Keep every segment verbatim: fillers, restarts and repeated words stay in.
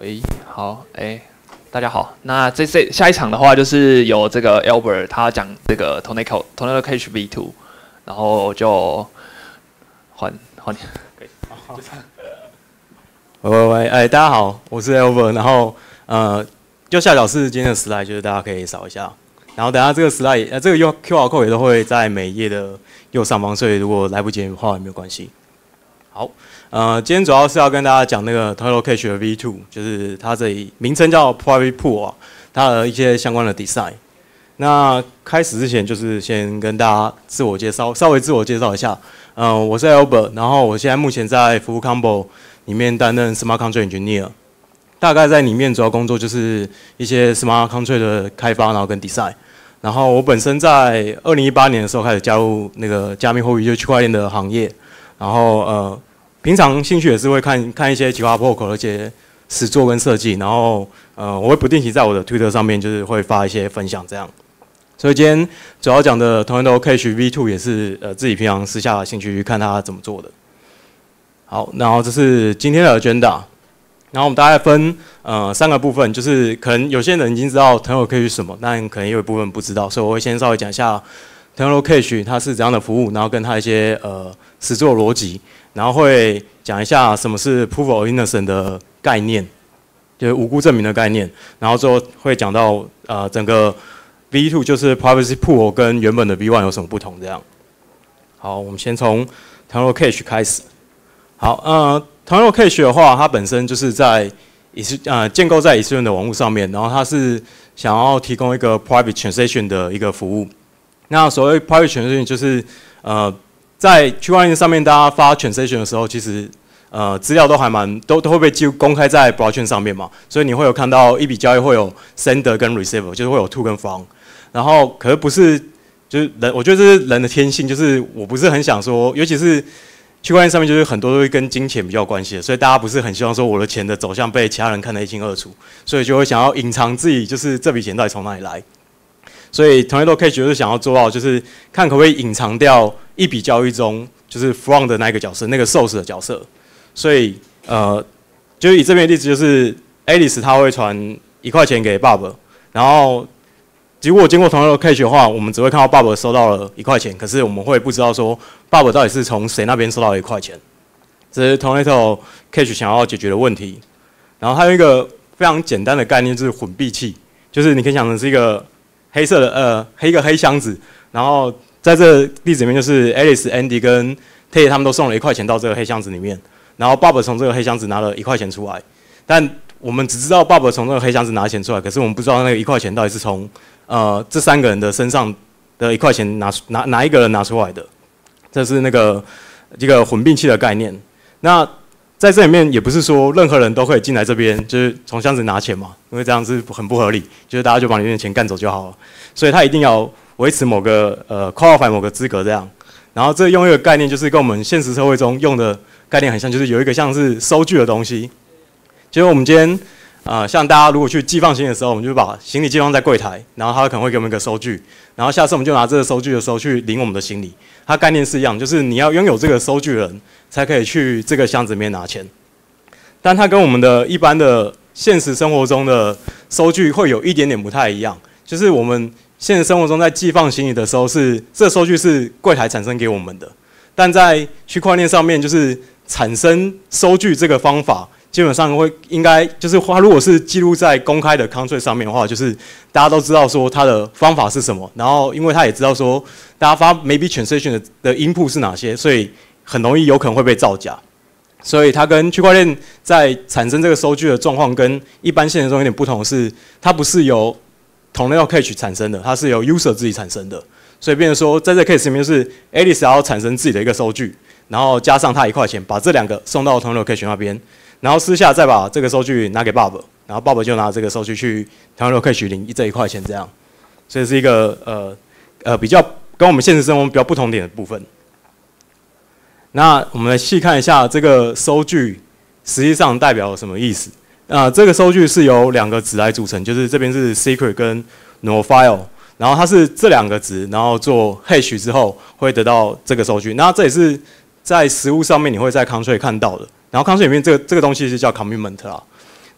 喂，好，哎、欸，大家好。那这这下一场的话，就是有这个 Albert 他讲这个 Tornado Tornado Cache V 二，然后就换换你，可以，好，就这样。 喂喂喂，哎，大家好，我是 Albert， 然后呃，右下角是今天的 slide， 就是大家可以扫一下。然后等下这个 slide， 呃，这个 Q R code 也都会在每一页的右上方，所以如果来不及的话也没有关系。好，呃，今天主要是要跟大家讲那个 Tornado Cache 的 V 二， 就是它这里名称叫 Private Pool 啊，它的一些相关的 design。那开始之前，就是先跟大家自我介绍，稍微自我介绍一下。嗯、呃，我是 Albert， 然后我现在目前在服务 Combo 里面担任 Smart Contract Engineer， 大概在里面主要工作就是一些 Smart Contract 的开发，然后跟 design。然后我本身在二零一八年的时候开始加入那个加密货币，就是区块链的行业。然后呃，平常兴趣也是会看看一些其他 protocol 的一些实作跟设计。然后呃，我会不定期在我的 Twitter 上面就是会发一些分享这样。所以今天主要讲的 Tornado Cache V 二 也是呃自己平常私下的兴趣去看它怎么做的。好，然后这是今天的 agenda。然后我们大概分呃三个部分，就是可能有些人已经知道 Tornado Cache 是什么，但可能也有一部分不知道，所以我会先稍微讲一下 Tornado Cache 它是怎样的服务，然后跟它一些呃实作逻辑，然后会讲一下什么是 Proof of Innocence 的概念，就是无辜证明的概念，然后最后会讲到呃整个 V 二 就是 Privacy Pool 跟原本的 V 一 有什么不同这样。好，我们先从 Tornado Cache 开始。好，呃 Tornado Cache 的话，它本身就是在以是呃建构在以太链的网络上面，然后它是想要提供一个 Private Transaction 的一个服务。那所谓 Private Transaction 就是呃在区块链上面大家发 Transaction 的时候，其实呃资料都还蛮都都会被记录公开在 Blockchain 上面嘛，所以你会有看到一笔交易会有 Sender 跟 Receiver， 就是会有 To 跟 From。然后可是不是就是人，我觉得这是人的天性，就是我不是很想说，尤其是区块链上面就是很多都会跟金钱比较有关系的，所以大家不是很希望说我的钱的走向被其他人看得一清二楚，所以就会想要隐藏自己就是这笔钱到底从哪里来。所以 Tornado Cache 就是想要做到，就是看可不可以隐藏掉一笔交易中就是 from 的那一个角色，那个 source 的角色。所以呃，就是以这边的例子，就是 Alice 他会传一块钱给 Bob， 然后如果经过 Tornado Cache 的话，我们只会看到 Bob 收到了一块钱，可是我们会不知道说 Bob 到底是从谁那边收到了一块钱。这是 Tornado Cache 想要解决的问题。然后还有一个非常简单的概念，就是混币器，就是你可以想成是一个黑色的呃黑一个黑箱子，然后在这个例子里面就是 Alice、Andy 跟 Tate 他们都送了一块钱到这个黑箱子里面，然后 Bob 从这个黑箱子拿了一块钱出来，但我们只知道 Bob 从这个黑箱子拿钱出来，可是我们不知道那个一块钱到底是从呃这三个人的身上的一块钱拿拿哪一个人拿出来的，这是那个这个混币器的概念。那在这里面也不是说任何人都可以进来这边，就是从箱子拿钱嘛，因为这样是很不合理，就是大家就把里面的钱干走就好了。所以他一定要维持某个呃 qualify 某个资格这样。然后这用一个概念，就是跟我们现实社会中用的概念很像，就是有一个像是收据的东西。就是我们今天啊、呃，像大家如果去寄放行李的时候，我们就把行李寄放在柜台，然后他可能会给我们一个收据，然后下次我们就拿这个收据的时候去领我们的行李。它概念是一样，就是你要拥有这个收据人，才可以去这个箱子里面拿钱。但它跟我们的一般的现实生活中的收据会有一点点不太一样，就是我们现实生活中在寄放行李的时候是，这收据是柜台产生给我们的，但在区块链上面就是产生收据这个方法，基本上会应该就是它如果是记录在公开的 contract 上面的话，就是大家都知道说它的方法是什么，然后因为他也知道说大家发 maybe transaction 的的 input 是哪些，所以很容易有可能会被造假。所以它跟区块链在产生这个收据的状况跟一般现实中有点不同的是，它不是由 Tornado Cache 产生的，它是由 user 自己产生的。所以变成说，在这个 case 里面就是 Alice 要产生自己的一个收据，然后加上他一块钱，把这两个送到 Tornado Cache 那边，然后私下再把这个收据拿给 Bob， 然后 Bob 就拿这个收据去 Tornado Cache 领这一块钱这样。所以是一个呃呃比较跟我们现实生活比较不同点的部分。那我们来细看一下这个收据实际上代表了什么意思。呃，这个收据是由两个值来组成，就是这边是 secret 跟 no file， 然后它是这两个值，然后做 hash 之后会得到这个收据。那这也是在实物上面你会在 contract 看到的。然后 contract 里面这个这个东西是叫 commitment 啦。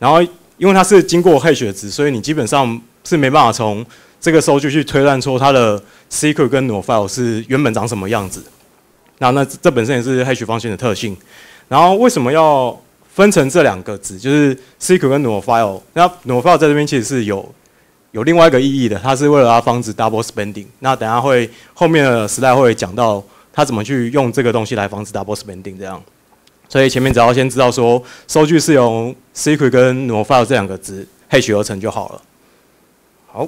然后因为它是经过 hash 的值，所以你基本上是没办法从这个收据去推断出它的 secret 跟 null file 是原本长什么样子。那那这本身也是 hash function 的特性。然后为什么要分成这两个值，就是 secret 跟 null file？ 那 null file 在这边其实是有有另外一个意义的，它是为了要防止 double spending。那等一下会后面的时代会讲到它怎么去用这个东西来防止 double spending 这样。所以前面只要先知道说收据是由 secret 跟 null file 这两个值 hash 而成就好了。好，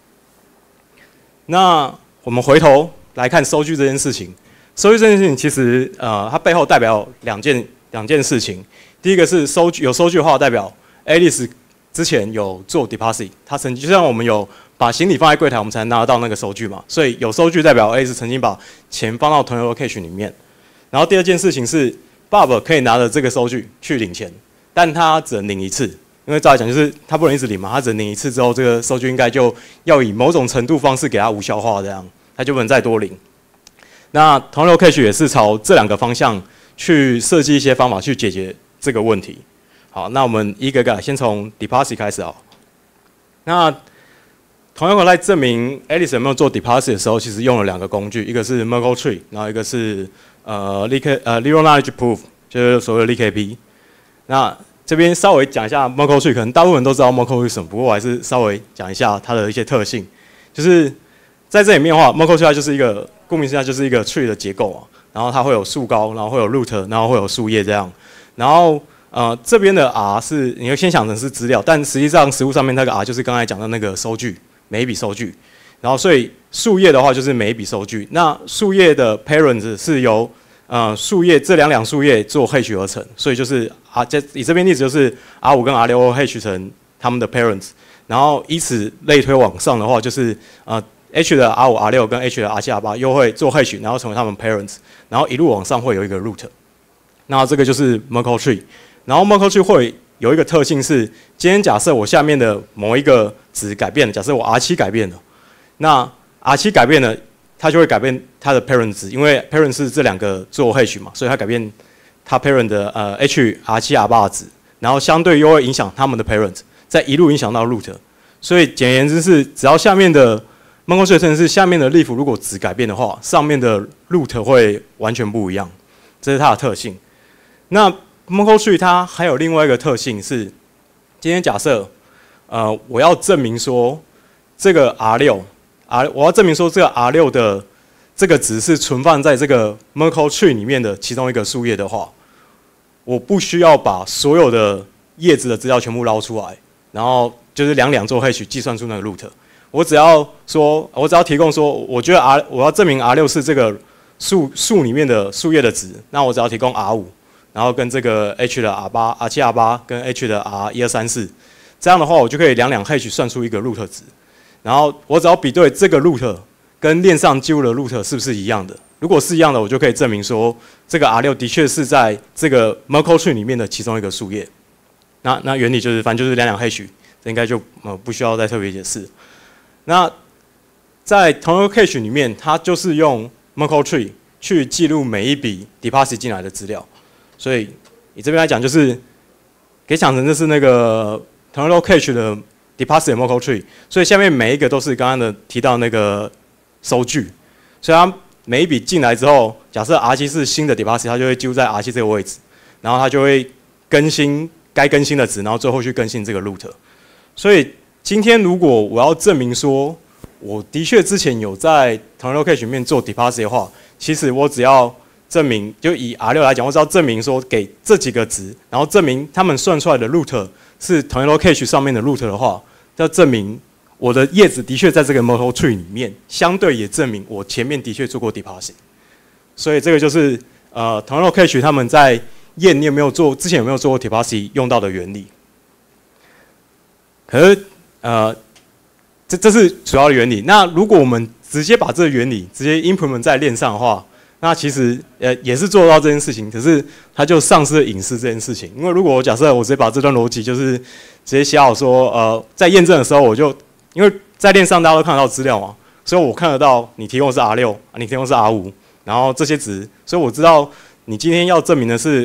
那我们回头来看收据这件事情。收据这件事情其实呃，它背后代表两件两件事情。第一个是收据有收据的话，代表 Alice 之前有做 deposit， 他曾经就像我们有把行李放在柜台，我们才能拿得到那个收据嘛。所以有收据代表 Alice 曾经把钱放到 Tornado Cash 里面。然后第二件事情是 Bob 可以拿着这个收据去领钱，但他只能领一次，因为照来讲就是他不能一直领嘛，他只能领一次之后，这个收据应该就要以某种程度方式给他无效化，这样他就不能再多领。那 Tornado Cash 也是朝这两个方向去设计一些方法去解决这个问题。好，那我们一个个先从 deposit 开始啊。那 Tornado 在证明 Alice 有没有做 deposit 的时候，其实用了两个工具，一个是 Merkle Tree， 然后一个是呃 Leak 呃 Zero Knowledge Proof， 就是所谓的 L K P。那这边稍微讲一下 Merkle Tree， 可能大部分人都知道 Merkle 是什么，不过我还是稍微讲一下它的一些特性。就是在这里面的话 ，Merkle Tree 它就是一个顾名思义，它就是一个 tree 的结构啊。然后它会有树高，然后会有 root， 然后会有树叶这样。然后呃这边的 R 是你要先想成是资料，但实际上实物上面那个 R 就是刚才讲的那个收据，每一笔收据。然后所以树叶的话就是每一笔收据。那树叶的 parents 是由呃树叶这两两树叶做 hash 而成，所以就是 R 这以这边例子就是 R 五跟 R 六 hash 成他们的 parents。然后以此类推往上的话，就是呃 H 的 R 五 R 六跟 H 的 R 七 R 八又会做 hash， 然后成为他们 parents， 然后一路往上会有一个 root。那这个就是 Merkle Tree。然后 Merkle Tree 会有一个特性是，今天假设我下面的某一个值改变了，假设我 R 七 改变了，那 R 七 改变了，它就会改变它的 parent 值，因为 parent 是这两个做 hash 嘛，所以它改变它 parent 的呃 H R 七 R 八的值，然后相对又会影响他们的 parent， 再一路影响到 root。所以简言之是，只要下面的Merkle Tree 特性是下面的 leaf 如果值改变的话，上面的 root 会完全不一样，这是它的特性。那 Merkle Tree 它还有另外一个特性是，今天假设呃我要证明说这个 R 六 R 我要证明说这个 R 六的这个值是存放在这个 Merkle Tree 里面的其中一个树叶的话，我不需要把所有的叶子的资料全部捞出来，然后就是两两做 hash 计算出那个 root。我只要说，我只要提供说，我觉得 R 我要证明 R 六是这个树树里面的树叶的值，那我只要提供 R 五，然后跟这个 H 的 R 八、R 七 R 八跟 H 的 R 一二三四，这样的话我就可以两两 hash 算出一个 root 值，然后我只要比对这个 root 跟链上记录的 root 是不是一样的，如果是一样的，我就可以证明说这个 R 六的确是在这个 Merkle Tree 里面的其中一个树叶。那那原理就是反正就是两两 hash， 这应该就呃不需要再特别解释。那在 Tornado Cash 里面，它就是用 Merkle Tree 去记录每一笔 deposit 进来的资料，所以以这边来讲，就是可以想成这是那个 Tornado Cash 的 deposit 的 Merkle Tree， 所以下面每一个都是刚刚的提到那个收据，所以它每一笔进来之后，假设 R 七 是新的 deposit， 它就会记录在 R 七 这个位置，然后它就会更新该更新的值，然后最后去更新这个 root， 所以今天如果我要证明说，我的确之前有在 Tornado Cash 里面做 deposit 的话，其实我只要证明，就以 R 六 来讲，我只要证明说给这几个值，然后证明他们算出来的 root 是 Tornado Cash 上面的 root 的话，要证明我的叶子的确在这个 Merkle Tree 里面，相对也证明我前面的确做过 deposit。所以这个就是呃 Tornado Cash 他们在验你有没有做之前有没有做过 deposit 用到的原理。可是呃，这这是主要的原理。那如果我们直接把这个原理直接 implement 在链上的话，那其实呃也是做到这件事情，可是它就丧失了隐私这件事情。因为如果我假设我直接把这段逻辑就是直接写好说，呃，在验证的时候我就因为在链上大家都看得到资料嘛，所以我看得到你提供的是 R 六，你提供的是 R 五，然后这些值，所以我知道你今天要证明的是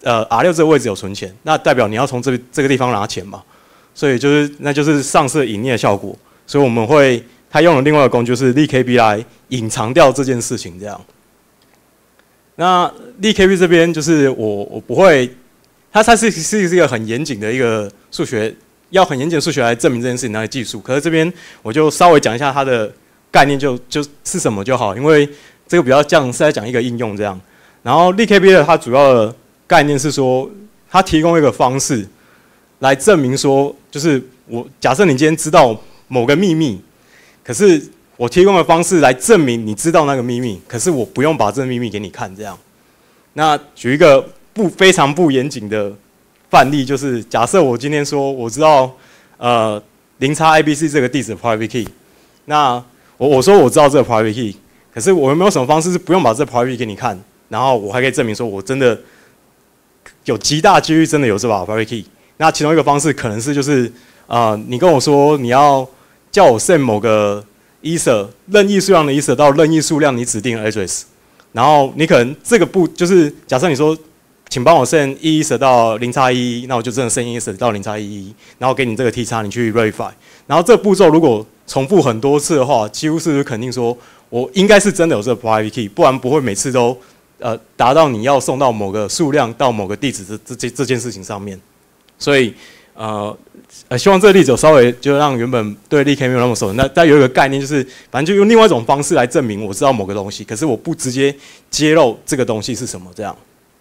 呃 R 六这个位置有存钱，那代表你要从这这个地方拿钱嘛，所以就是那就是上次隐匿的效果，所以我们会他用了另外一个工具，就是 LeakKB 来隐藏掉这件事情这样。那 LeakKB 这边就是我我不会，它它是是一个很严谨的一个数学，要很严谨的数学来证明这件事情的技术。可是这边我就稍微讲一下它的概念就，就是什么就好，因为这个比较像是在讲一个应用这样。然后 LeakKB 的它主要的概念是说，它提供一个方式来证明说，就是我假设你今天知道某个秘密，可是我提供的方式来证明你知道那个秘密，可是我不用把这个秘密给你看，这样。那举一个不非常不严谨的范例，就是假设我今天说我知道呃零叉 A B C 这个地址的 private key， 那我我说我知道这个 private key， 可是我有没有什么方式是不用把这个 private key 给你看，然后我还可以证明说我真的有极大几率真的有这把 private key？ 那其中一个方式可能是就是呃你跟我说你要叫我 send 某个ether 任意数量的 ether 到任意数量你指定的 address， 然后你可能这个步就是假设你说，请帮我 send 一 ether 到零叉一一，那我就真的 send 一 ether 到零叉一一，然后给你这个 t 叉，你去 verify。然后这个步骤如果重复很多次的话，几乎是肯定说我应该是真的有这个 private key， 不然不会每次都呃达到你要送到某个数量到某个地址这这这件事情上面。所以呃。呃，希望这个例子有稍微就让原本对 LeakKB 没有那么熟，那但有一个概念就是，反正就用另外一种方式来证明我知道某个东西，可是我不直接揭露这个东西是什么这样。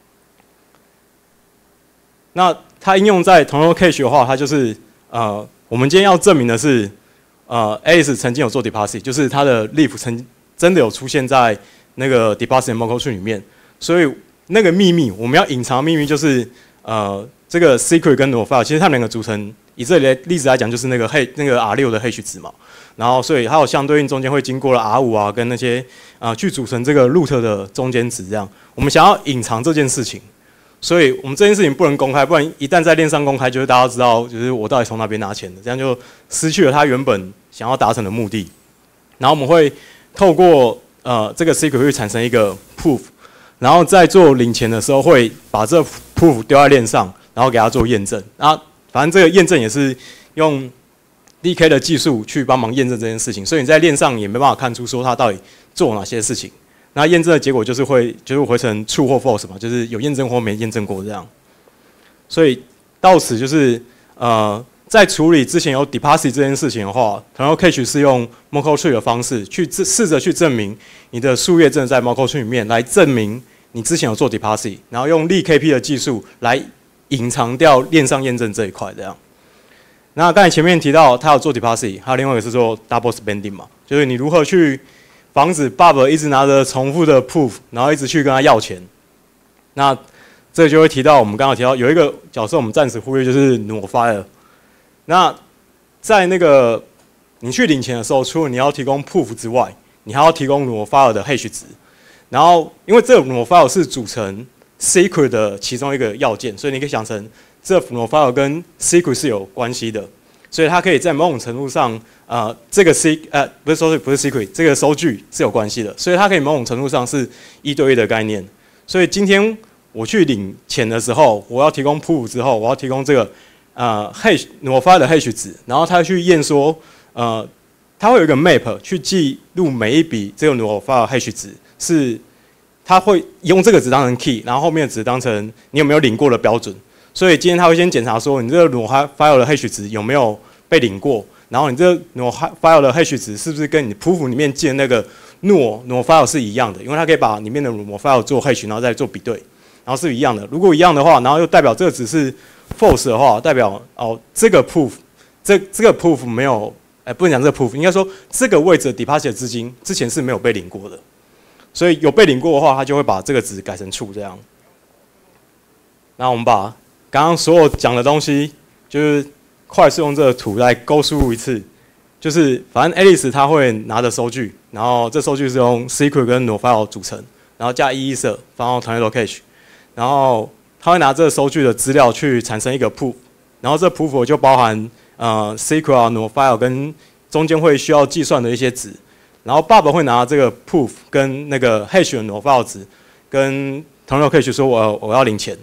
那它应用在 Tornado Cache 的话，它就是呃，我们今天要证明的是，呃 ，Alice 曾经有做 deposit， 就是它的 leaf 曾真的有出现在那个 deposit 的 Merkle tree 里面，所以那个秘密我们要隐藏的秘密就是呃，这个 secret 跟 null file， 其实它们两个组成。以这里的例子来讲，就是那个 H 那个 R 六 的 hash 值嘛，然后所以它有相对应中间会经过了 R 五 啊，跟那些啊、呃、去组成这个 root 的中间值这样。我们想要隐藏这件事情，所以我们这件事情不能公开，不然一旦在链上公开，就是大家知道就是我到底从哪边拿钱的，这样就失去了它原本想要达成的目的。然后我们会透过呃这个 secret 会产生一个 proof， 然后在做领钱的时候会把这 proof 丢在链上，然后给它做验证。然后反正这个验证也是用 D K 的技术去帮忙验证这件事情，所以你在链上也没办法看出说它到底做哪些事情。那验证的结果就是会就是回成 true 或 false 嘛，就是有验证或没验证过这样。所以到此就是呃，在处理之前有 deposit 这件事情的话 ，Tornado Cache 是用 Merkle tree 的方式去试着去证明你的树叶真的在 Merkle tree 里面，来证明你之前有做 deposit， 然后用 LeakKB 的技术来隐藏掉链上验证这一块，这样。那刚才前面提到，他有做 deposit， 还有另外一个是做 double spending 嘛，就是你如何去防止 Bob 一直拿着重复的 proof， 然后一直去跟他要钱。那这个就会提到我们刚刚提到有一个角色，我们暂时忽略，就是 null file。那在那个你去领钱的时候，除了你要提供 proof 之外，你还要提供 null file 的 hash 值。然后因为这个 null file 是组成secret 的其中一个要件，所以你可以想成这 null file 跟 secret 是有关系的，所以它可以在某种程度上，呃，这个 C 呃不是说不是 secret， 这个收据是有关系的，所以它可以某种程度上是一对一的概念。所以今天我去领钱的时候，我要提供 proof 之后，我要提供这个呃 hash null file 的 hash 值，然后它去验说，呃，它会有一个 map 去记录每一笔这个 null file hash 值是。他会用这个值当成 key， 然后后面的值当成你有没有领过的标准。所以今天他会先检查说你这个 null file 的 hash 值有没有被领过，然后你这个 null file 的 hash 值是不是跟你 proof 里面记的那个 null null file 是一样的？因为它可以把里面的 null file 做 hash， 然后再做比对，然后是一样的。如果一样的话，然后又代表这个值是 false 的话，代表哦这个 proof 这这个 proof 没有，哎不能讲这个 proof， 应该说这个位置的 deposit 资金之前是没有被领过的。所以有被领过的话，它就会把这个值改成 true 这样。那我们把刚刚所有讲的东西，就是快速用这个图来勾输入一次。就是反正 Alice 它会拿着收据，然后这收据是用 secret 跟 null file 组成，然后加一 ether 放到 Tornado Cache， 然后它会拿这个收据的资料去产生一个 proof， 然后这 proof 就包含呃 secret 啊 null file 跟中间会需要计算的一些值。然后爸爸会拿这个 proof 跟那个 hash 的 null file 值，跟 Tornado Cache 说我我要领钱，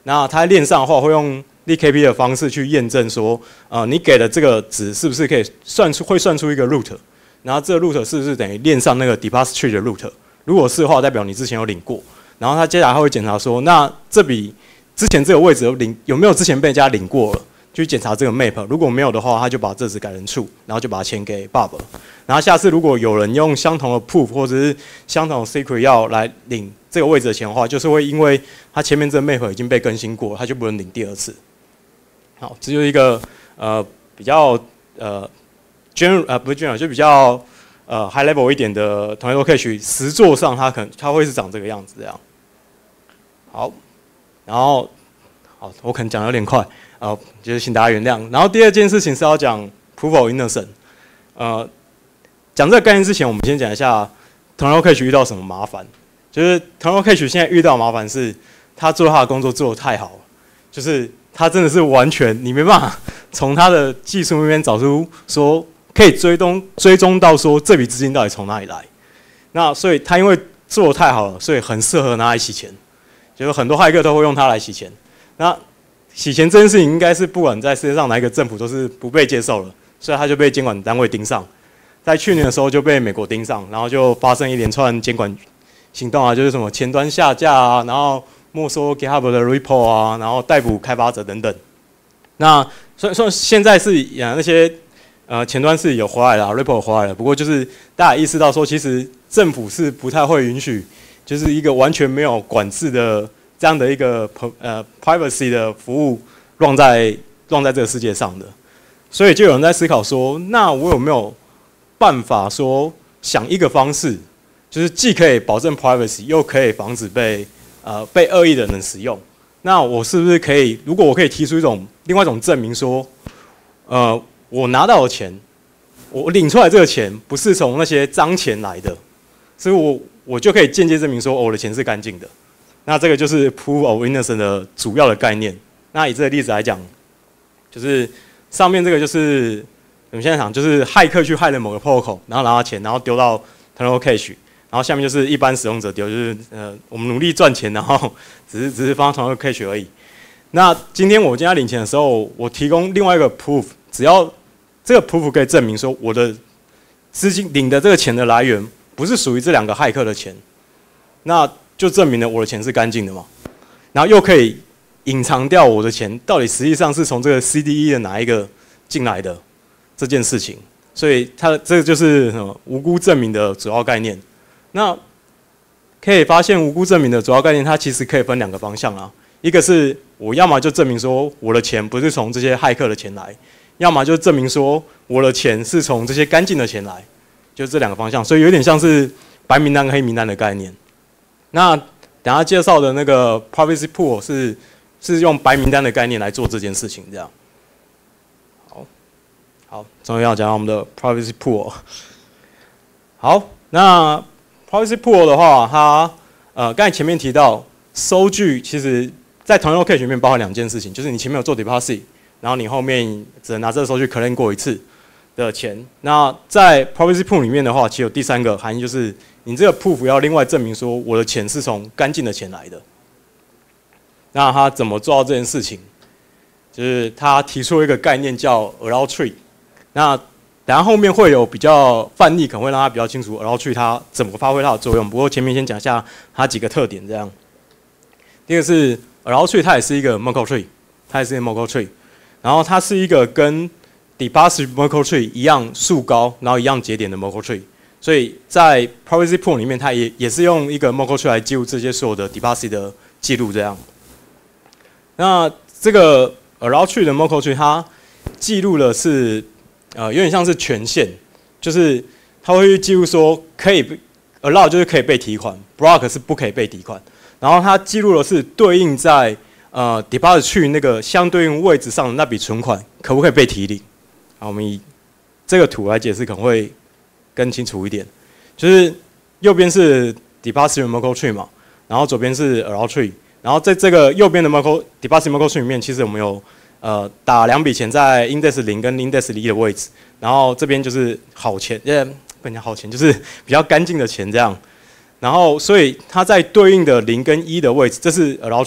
那它在链上的话会用 L K P 的方式去验证说，呃，你给的这个值是不是可以算出会算出一个 root， 然后这个 root 是不是等于链上那个 deposit tree 的 root？ 如果是的话，代表你之前有领过。然后他接下来他会检查说，那这笔之前这个位置有领有没有之前被人家领过了？去检查这个 map， 如果没有的话，他就把这值改成 true， 然后就把它签给 Bob。然后下次如果有人用相同的 proof 或者是相同的 secret 要来领这个位置的钱的话，就是会因为他前面这个 map 已经被更新过，他就不能领第二次。好，这就是一个呃比较呃 general 呃不是 general 就比较呃 high level 一点的 Tornado Cash， 实作上它可能它会是长这个样子这样。好，然后好我可能讲得有点快。呃，就是请大家原谅。然后第二件事情是要讲 Proof of Innocence。呃，讲这个概念之前，我们先讲一下 Tornado Cash 遇到什么麻烦。就是 Tornado Cash 现在遇到的麻烦是，他做他的工作做得太好了，就是他真的是完全你没办法从他的技术那边找出说可以追踪追踪到说这笔资金到底从哪里来。那所以他因为做得太好了，所以很适合拿来洗钱，就是很多骇客都会用它来洗钱。那洗钱这件事情应该是不管在世界上哪一个政府都是不被接受了，所以他就被监管单位盯上。在去年的时候就被美国盯上，然后就发生一连串监管行动啊，就是什么前端下架啊，然后没收 GitHub 的 repo 啊，然后逮捕开发者等等。那虽然说现在是呃那些呃前端是有回来了 ，repo 回来了，不过就是大家意识到说，其实政府是不太会允许，就是一个完全没有管制的。这样的一个呃 privacy 的服务乱在乱在这个世界上的，所以就有人在思考说，那我有没有办法说想一个方式，就是既可以保证 privacy， 又可以防止被呃被恶意的人使用？那我是不是可以，如果我可以提出一种另外一种证明说，呃，我拿到的钱，我领出来这个钱不是从那些脏钱来的，所以我我就可以间接证明说，哦，我的钱是干净的。那这个就是 Proof of Innocence 的主要的概念。那以这个例子来讲，就是上面这个就是我们现在讲，就是骇客去害了某个 protocol， 然后拿到钱，然后丢到 Tornado Cash， 然后下面就是一般使用者丢，就是呃我们努力赚钱，然后只是只是放到 Tornado Cash 而已。那今天我今天领钱的时候，我提供另外一个 proof， 只要这个 proof 可以证明说我的资金领的这个钱的来源不是属于这两个骇客的钱，那就证明了我的钱是干净的嘛，然后又可以隐藏掉我的钱到底实际上是从这个 C D E 的哪一个进来的这件事情，所以它这个就是什么无辜证明的主要概念。那可以发现无辜证明的主要概念，它其实可以分两个方向啊，一个是我要么就证明说我的钱不是从这些骇客的钱来，要么就证明说我的钱是从这些干净的钱来，就这两个方向，所以有点像是白名单跟黑名单的概念。那等下介绍的那个 privacy pool 是是用白名单的概念来做这件事情，这样。好，好，终于要讲到我们的 privacy pool。好，那 privacy pool 的话，它呃刚才前面提到收据，其实在Tornado Cash里面包含两件事情，就是你前面有做 deposit， 然后你后面只能拿这个收据 claim 过一次的钱。那在 privacy pool 里面的话，其实有第三个含义就是。你这个 proof 要另外证明说我的钱是从干净的钱来的。那他怎么做到这件事情？就是他提出一个概念叫 allow tree。那等下后面会有比较范例，可能会让他比较清楚 allow tree 它怎么发挥它的作用。不过前面先讲一下它几个特点，这样。第一个是 allow tree， 它也是一个 Merkle tree， 它也是一个 Merkle tree。然后它是一个跟 deposit Merkle tree 一样数高，然后一样节点的 Merkle tree。所以在 privacy pool 里面，它也也是用一个 Merkle tree 来记录这些所有的 deposit 的记录，这样。那这个 allow tree 的 Merkle tree 它记录的是呃有点像是权限，就是它会去记录说可以 allow 就是可以被提款 ，block 是不可以被提款。然后它记录的是对应在呃 deposit tree 那个相对应位置上的那笔存款可不可以被提领。好，我们以这个图来解释可能会更清楚一点，就是右边是 deposit Merkle tree 嘛，然后左边是 allow tree， 然后在这个右边的 Merkle deposit Merkle tree 里面，其实我们有呃打两笔钱在 index 零跟 index 一的位置，然后这边就是好钱，呃不能讲好钱，就是比较干净的钱这样。然后所以它在对应的零跟一的位置，这是 allow tree，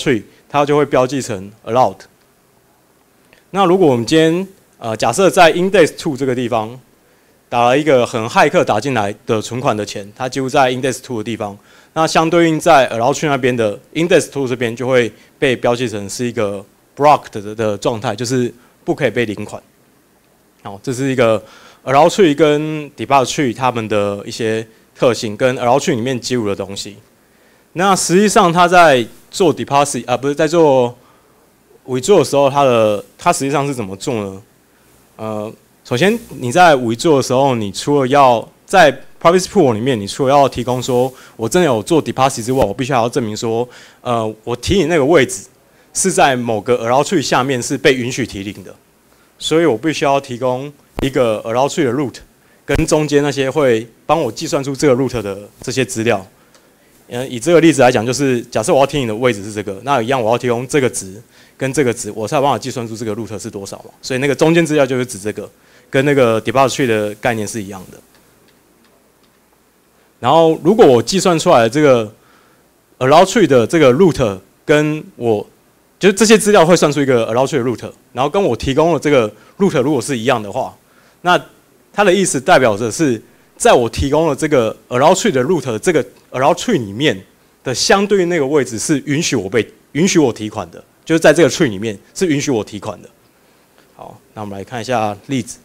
它就会标记成 allowed。那如果我们今天呃假设在 index two 这个地方打了一个很骇客打进来的存款的钱，它几乎在 index two 的地方，那相对应在 allowed tree 那边的 index two 这边就会被标记成是一个 blocked 的的状态，就是不可以被领款。好，这是一个 allowed tree 跟 debug tree 它们的一些特性，跟 allowed tree 里面记录的东西。那实际上它在做 deposit 啊，不是在做 withdraw 的时候，它的它实际上是怎么做呢？呃，首先你在 withdraw 的时候，你除了要在 privacy pool 里面，你除了要提供说我真的有做 deposit 之外，我必须还要证明说，呃，我提领那个位置是在某个 allowed tree 下面是被允许提领的，所以我必须要提供一个 allowed tree 的 root 跟中间那些会帮我计算出这个 root 的这些资料。嗯，以这个例子来讲，就是假设我要提领的位置是这个，那一样我要提供这个值跟这个值，我才有办法计算出这个 root 是多少嘛。所以那个中间资料就是指这个，跟那个 debug tree 的概念是一样的。然后如果我计算出来的这个 allowed tree 的这个 root 跟我就是这些资料会算出一个 allowed tree 的 root， 然后跟我提供的这个 root 如果是一样的话，那它的意思代表着是在我提供了这个 allowed tree 的 root 的这个 allowed tree 里面的相对应那个位置是允许我被允许我提款的，就是在这个 tree 里面是允许我提款的。好，那我们来看一下例子，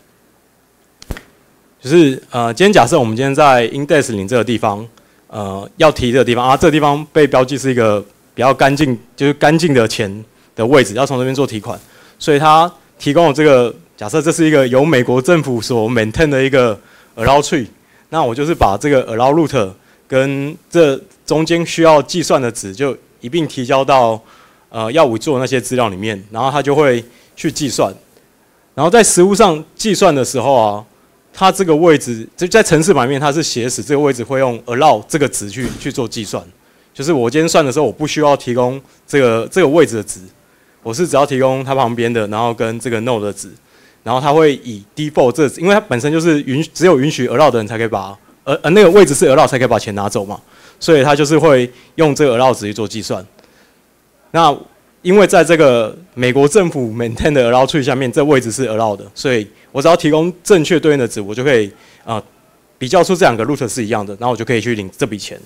就是呃，今天假设我们今天在 index 零这个地方，呃，要提这个地方啊，这个地方被标记是一个比较干净，就是干净的钱的位置，要从这边做提款，所以它提供了这个假设这是一个由美国政府所 maintain 的一个 allowed tree， 那我就是把这个 allowed root 跟这中间需要计算的值就一并提交到呃要withdraw那些资料里面，然后它就会去计算，然后在实务上计算的时候啊，它这个位置就在程式版面它是写死这个位置会用 allow 这个值去去做计算，就是我今天算的时候我不需要提供这个这个位置的值，我是只要提供它旁边的，然后跟这个 node 的值，然后它会以 default 这，因为它本身就是允只有允许 allow 的人才可以把，呃呃那个位置是 allow 才可以把钱拿走嘛，所以它就是会用这个 allow 值去做计算。那因为在这个美国政府 maintain 的 allowed tree 下面，这位置是 allow 的，所以我只要提供正确对应的值，我就可以啊、呃、比较出这两个 root 是一样的，然后我就可以去领这笔钱。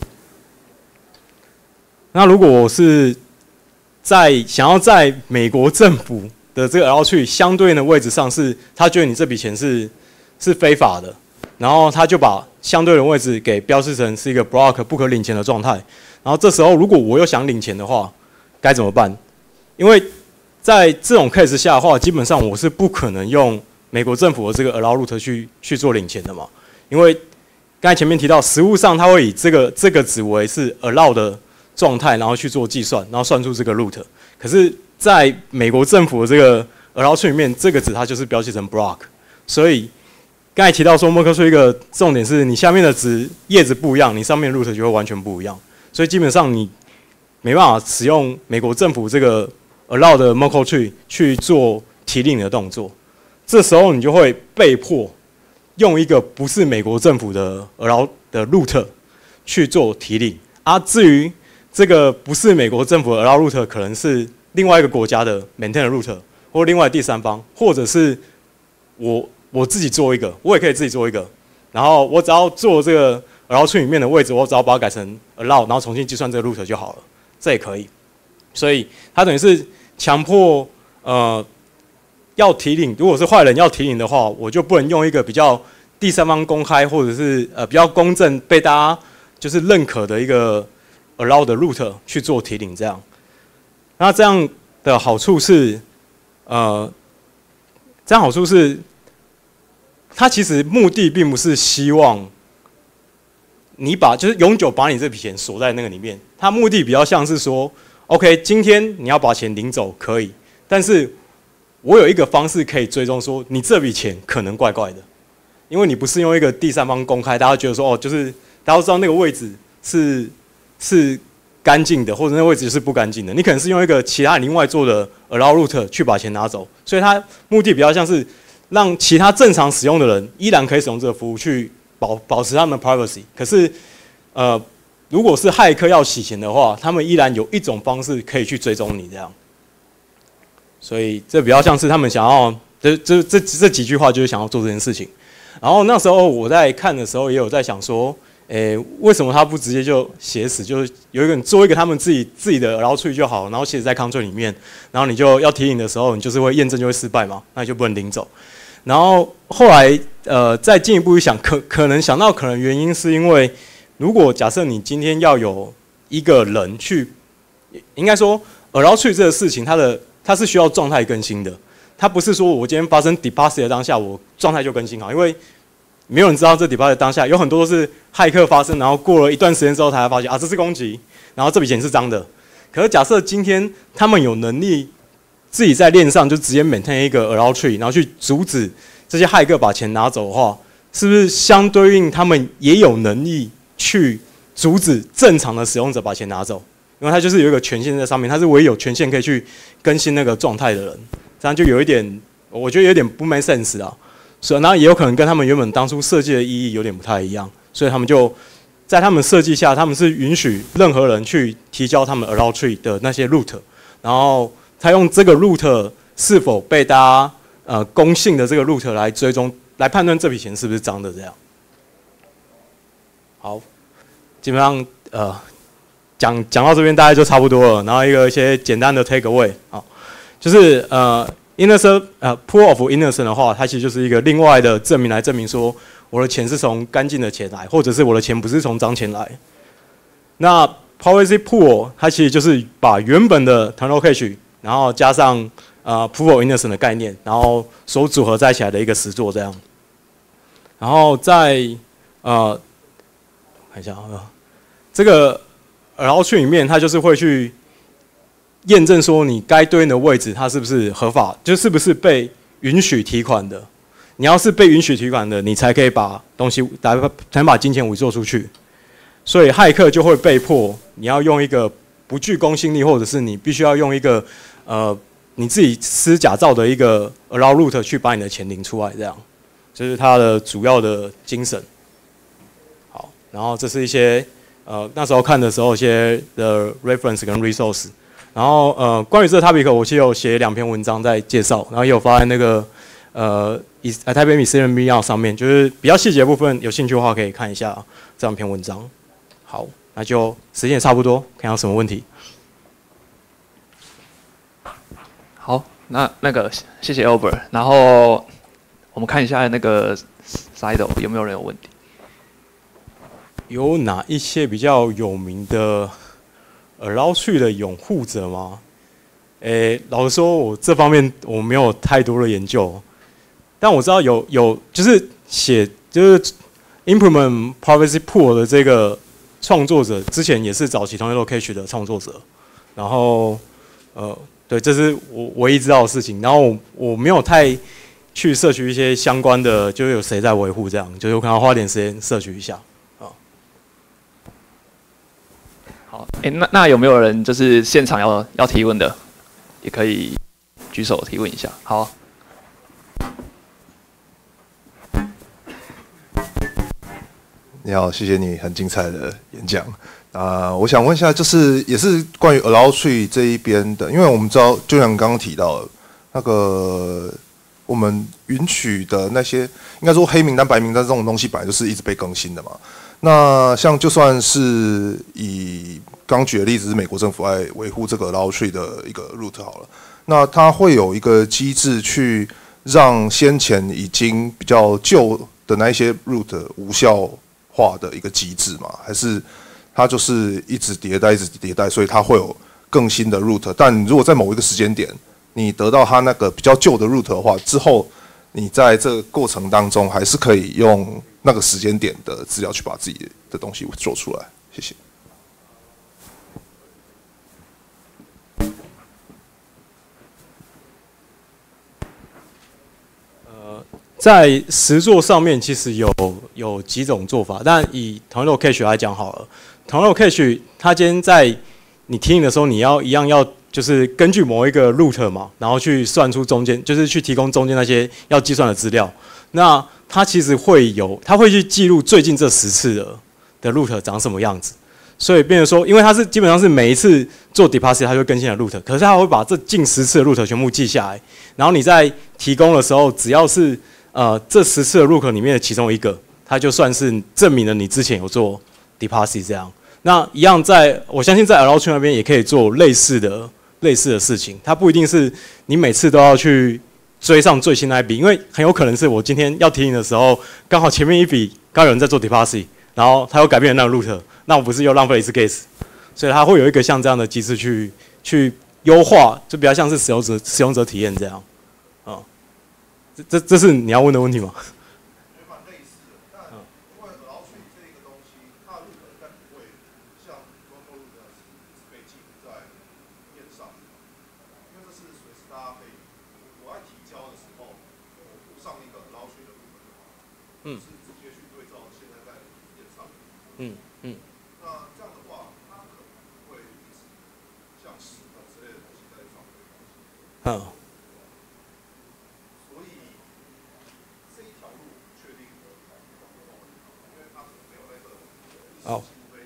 那如果我是在想要在美国政府的这个 allowed tree 相对应的位置上是，他觉得你这笔钱是是非法的，然后他就把相对的位置给标示成是一个 block 不可领钱的状态。然后这时候如果我又想领钱的话，该怎么办？因为在这种 case 下的话，基本上我是不可能用美国政府的这个 allowed root 去去做领钱的嘛，因为刚才前面提到，实务上它会以这个这个值为是 allowed 的状态，然后去做计算，然后算出这个 root。可是，在美国政府的这个 allowed tree 里面，这个值它就是标记成 block， 所以刚才提到说 Merkle tree 一个重点是你下面的值叶子不一样，你上面的 root 就会完全不一样，所以基本上你没办法使用美国政府这个 allowed 的 Merkle tree 去做提领的动作，这时候你就会被迫用一个不是美国政府的 allowed 的 root 去做提领，啊，至于这个不是美国政府的 allowed root 可能是另外一个国家的 maintain 的 root， 或另外第三方，或者是我我自己做一个，我也可以自己做一个，然后我只要做这个 allowed tree 里面的位置，我只要把它改成 allow， 然后重新计算这个 root 就好了，这也可以。所以它等于是强迫呃要提领，如果是坏人要提领的话，我就不能用一个比较第三方公开或者是呃比较公正被大家就是认可的一个 allow 的 root 去做提领这样。那这样的好处是，呃，这样好处是，它其实目的并不是希望你把就是永久把你这笔钱锁在那个里面，它目的比较像是说 ，OK， 今天你要把钱领走可以，但是我有一个方式可以追踪说你这笔钱可能怪怪的，因为你不是用一个第三方公开，大家觉得说哦，就是大家都知道那个位置是是干净的，或者那个位置是不干净的，你可能是用一个其他另外做的 allow root 去把钱拿走，所以它目的比较像是让其他正常使用的人依然可以使用这个服务去保保持他们的 privacy， 可是呃。 如果是骇客要洗钱的话，他们依然有一种方式可以去追踪你这样。所以这比较像是他们想要，这这这这几句话就是想要做这件事情。然后那时候我在看的时候，也有在想说，诶，为什么他不直接就写死，就是有一个做一个他们自己自己的然后出去就好，然后写在 control 里面，然后你就要提醒的时候，你就是会验证就会失败嘛，那你就不能领走。然后后来呃再进一步想，可可能想到可能原因是因为，如果假设你今天要有一个人去，应该说 allow tree 这个事情，它的它是需要状态更新的。它不是说我今天发生 deposit 的当下，我状态就更新好，因为没有人知道这 deposit 的当下，有很多都是骇客发生，然后过了一段时间之后才发现啊，这是攻击，然后这笔钱是脏的。可是假设今天他们有能力自己在链上就直接 maintain 一个 allow tree， 然后去阻止这些骇客把钱拿走的话，是不是相对应他们也有能力去阻止正常的使用者把钱拿走？因为他就是有一个权限在上面，他是唯一有权限可以去更新那个状态的人。这样就有一点，我觉得有点不 make sense 啊。所以，然后也有可能跟他们原本当初设计的意义有点不太一样，所以他们就在他们设计下，他们是允许任何人去提交他们 allow tree 的那些 root， 然后他用这个 root 是否被大家呃公信的这个 root 来追踪，来判断这笔钱是不是脏的这样。好，基本上呃讲讲到这边大概就差不多了，然后一个一些简单的 take away 啊。就是呃 ，innocent 呃 ，pool of innocent 的话，它其实就是一个另外的证明来证明说我的钱是从干净的钱来，或者是我的钱不是从脏钱来。那 policy pool 它其实就是把原本的 Tornado Cash， 然后加上呃 pool of innocent 的概念，然后所组合在一起来的一个实作这样。然后在呃，看一下啊，这个 allow tree 里面，它就是会去验证说你该对应的位置它是不是合法，就是不是被允许提款的。你要是被允许提款的，你才可以把东西才能把金钱伪做出去。所以骇客就会被迫你要用一个不具公信力，或者是你必须要用一个呃你自己施假造的一个 allow root 去把你的钱领出来，这样这是它的主要的精神。好，然后这是一些呃那时候看的时候一些的 reference 跟 resource。然后呃，关于这个 topic， 我其实有写两篇文章在介绍，然后也有发在那个呃以台北米私人 Mail 上面，就是比较细节的部分，有兴趣的话可以看一下这两篇文章。好，那就时间也差不多，看有什么问题。 好，那那个谢谢 Albert， 然后我们看一下那个 Slido 有没有人有问题？ 有哪一些比较有名的allow tree 的拥护者吗？诶，老实说，我这方面我没有太多的研究，但我知道有有就是写就是 implement privacy pool 的这个创作者，之前也是早期 Tornado Cash 的创作者，然后呃，对，这是我唯一知道的事情。然后我我没有太去摄取一些相关的，就是有谁在维护这样，就是我可能要花点时间摄取一下。 好，哎、欸，那那有没有人就是现场要要提问的，也可以举手提问一下。好， 你好，谢谢你很精彩的演讲。啊、呃，我想问一下，就是也是关于 allow tree 这一边的，因为我们知道，就像刚刚提到的，那个我们允许的那些，应该说黑名单、白名单这种东西，本来就是一直被更新的嘛。那像就算是以刚举的例子，是美国政府爱维护这个 allow tree 的一个 root 好了，那它会有一个机制去让先前已经比较旧的那一些 root 无效化的一个机制嘛？还是它就是一直迭代、一直迭代，所以它会有更新的 root？ 但如果在某一个时间点，你得到它那个比较旧的 root 的话，之后你在这个过程当中还是可以用那个时间点的资料去把自己的东西做出来。谢谢。 呃，在实作上面其实有有几种做法，但以 Tornado Cash 来讲好了 ，Tornado Cash 它今天在你提醒的时候，你要一样要就是根据某一个 root 嘛，然后去算出中间，就是去提供中间那些要计算的资料。那它其实会有，它会去记录最近这十次的的 root 长什么样子， 所以变成说，因为它是基本上是每一次做 deposit 它就会更新的 root， 可是它会把这近十次的 root 全部记下来，然后你在提供的时候，只要是呃这十次的 root 里面的其中一个，它就算是证明了你之前有做 deposit 这样。那一样在，我相信在 allow tree 那边也可以做类似的类似的事情，它不一定是你每次都要去追上最新那一笔，因为很有可能是我今天要提你的时候，刚好前面一笔刚有人在做 deposit， 然后他又改变了那个 root， 那我不是又浪费了一次 gas， 所以它会有一个像这样的机制去去优化，就比较像是使用者使用者体验这样，啊、哦，这这这是你要问的问题吗？嗯，直接去对照现在在链上。嗯嗯。那这样的话，它可能会一直像十分之类的东西在上面。嗯。所以这一条路确定的，因为它没有那个。哦。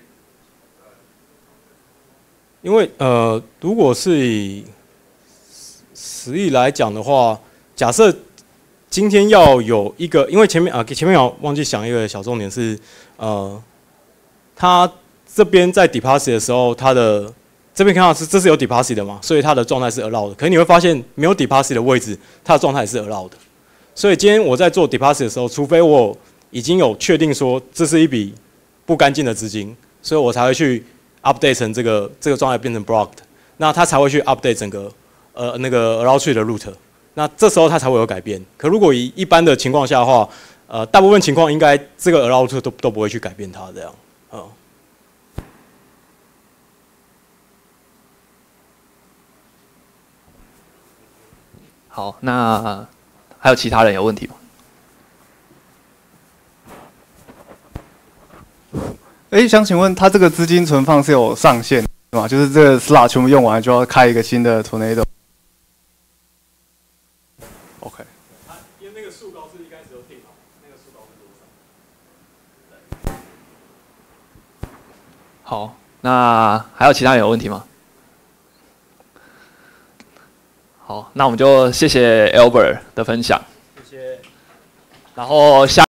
因为呃，如果是以实例来讲的话，假设。今天要有一个，因为前面啊，前面有忘记想一个小重点是，呃，它这边在 deposit 的时候，它的这边看到是这是有 deposit 的嘛，所以它的状态是 allow 的。可是你会发现没有 deposit 的位置，它的状态是 allow 的。所以今天我在做 deposit 的时候，除非我已经有确定说这是一笔不干净的资金，所以我才会去 update 成这个这个状态变成 blocked， 那它才会去 update 整个呃那个 allow tree 的 root。那这时候它才会有改变。可如果以一般的情况下的话，呃，大部分情况应该这个 allow tree 都都不会去改变它这样。嗯。 好，那还有其他人有问题吗？ 哎，想请问，它这个资金存放是有上限的吗？就是这个 slot 全部用完就要开一个新的 tornado？ OK。 因为那个树高是一开始就定好，那个树高是多少？ 好，那还有其他人有问题吗？好，那我们就谢谢 Albert 的分享。 谢谢。 然后下。